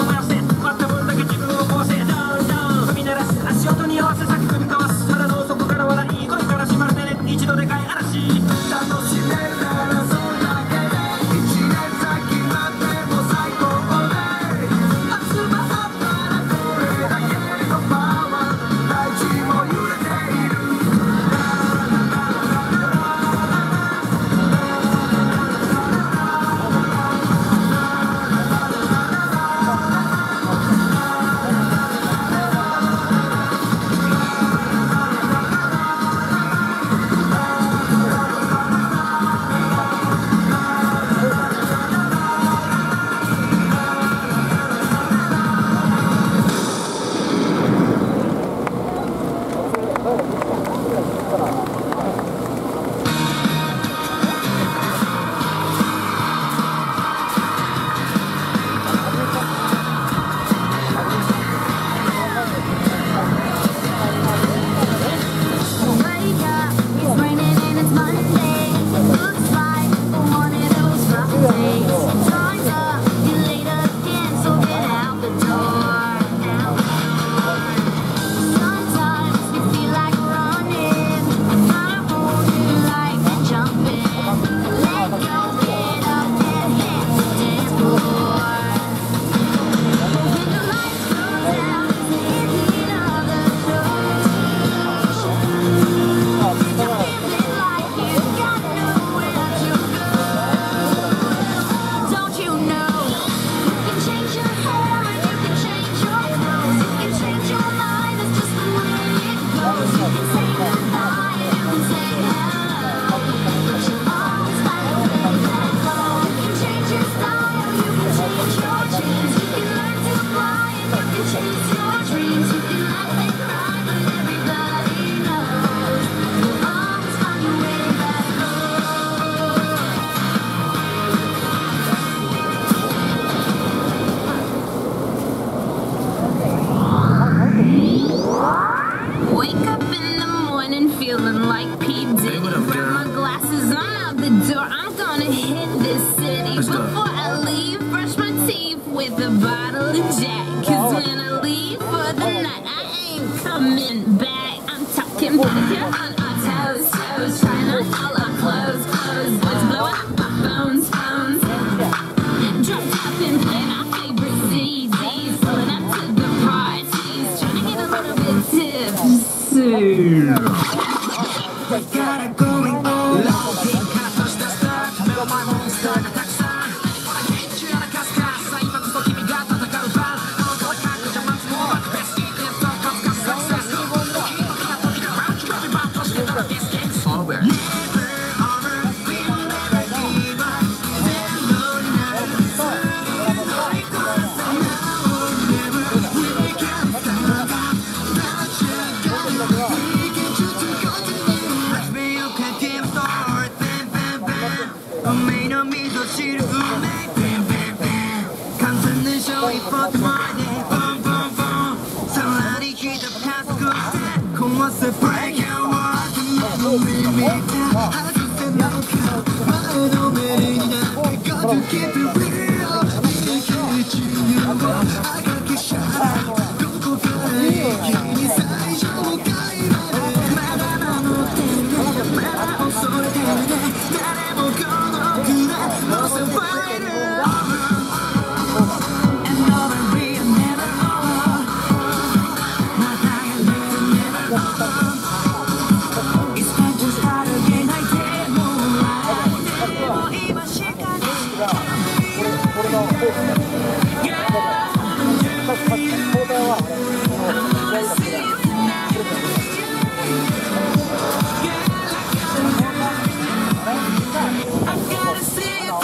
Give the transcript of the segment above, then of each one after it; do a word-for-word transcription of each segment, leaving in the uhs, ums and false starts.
燃やせ待った分だけ自分を壊せダウンダウン踏み鳴らす足音に合わせ先踏みかわす腹の底から笑い声からしまるでね一度でかい嵐楽しめるならそんだけで一年先までも最高で集まったらこれだけのパワー大地も揺れている feeling like P. Diddy. Grab my glasses, I'm out the door. I'm gonna hit this city. Before I leave, brush my teeth with a bottle of Jack. Cause when I leave for the night, I ain't coming back. I'm talking about here on our toes, toes. Trying on all our clothes, clothes. Boys blowing up my phones, phones. Dropped up and playing our favorite C Ds. Pulling up to the parties. Trying to get a little bit tipsy. We got it going on. Low keyカットしたスター食べろマイモンスターがたくさん一中やらかすかさ今こそ君が戦う番あの子は各邪魔つもバックベストイーテント数々サクセス君が飛び交うラウンドバンドしてたら This game's over Never over We will never give up ゼロになる乗り越えた Now or never We can't stop That's your gun We can choose to continue運命の味噌汁運命完全燃焼一歩手前でボンボンボンさらにひと加速して壊せ Break your heart の耳が外せなのか前のめりになって Got to keep it real 逃げ切るよ赤きシャーどこから一気に最初の回までまだ守ってるまだ恐れてる誰もこのNo survival And over we are never over My time is never over It's time to start again I did more right でも今しかない Yeah I wanna see you tonight I gotta see you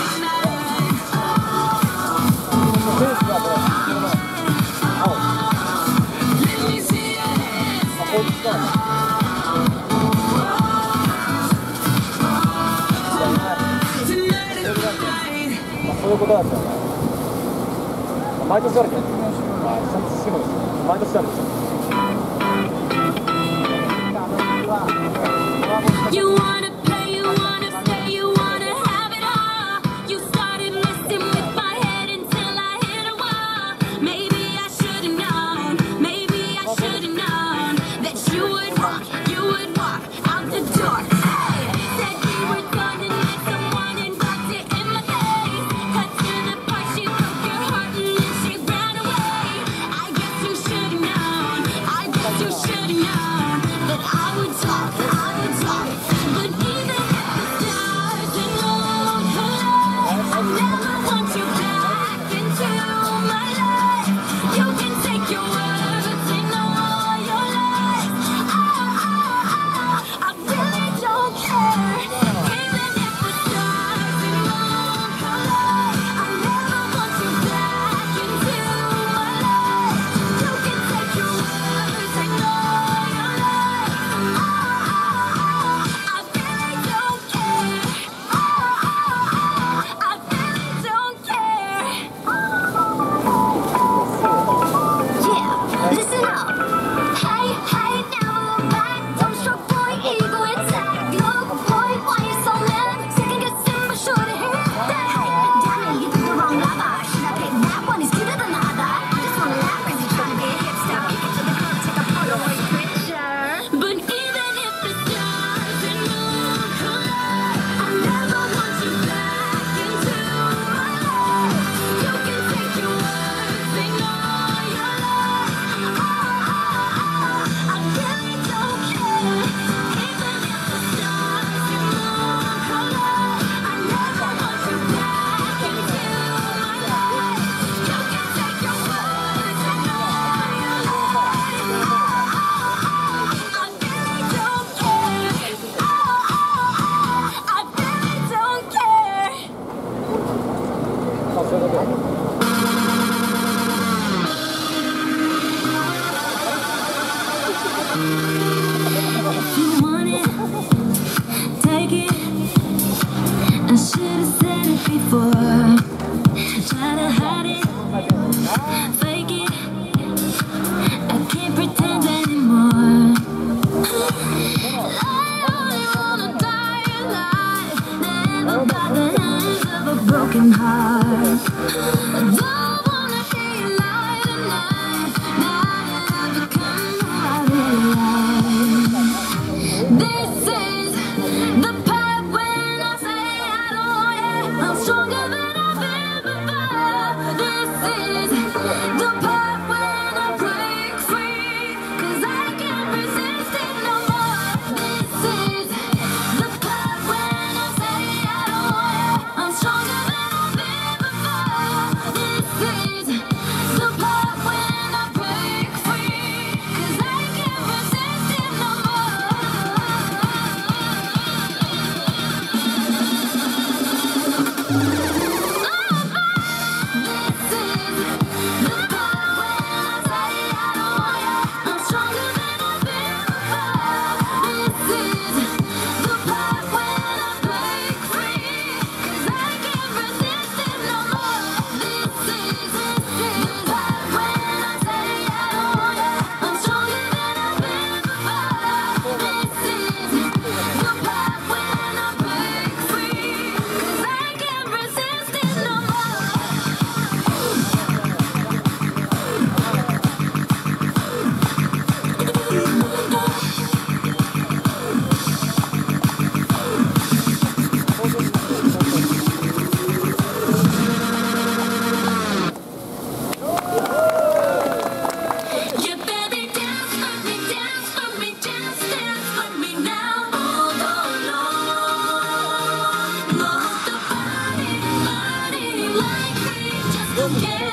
Let me see your hands そういうことなんですよね。毎年あるけど、まあ、ちゃんとすぐ毎年あるでしょ。 You wanna play, you wanna stay, you wanna have it all. You started messing with my head until I hit a wall. Maybe forget